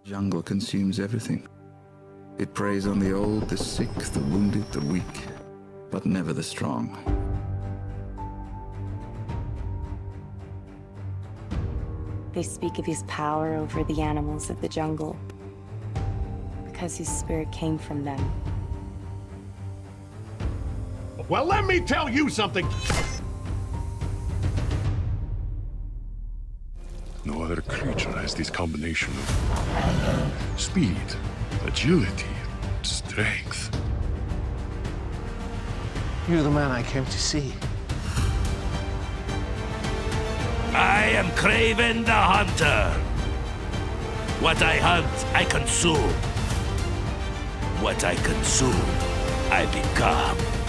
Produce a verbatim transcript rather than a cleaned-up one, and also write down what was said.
Jungle consumes everything. It preys on the old, the sick, the wounded, the weak, but never the strong. They speak of his power over the animals of the jungle, because his spirit came from them. Well, let me tell you something! No other creature has this combination of speed, agility, and strength. You're the man I came to see. I am Kraven the Hunter. What I hunt, I consume. What I consume, I become.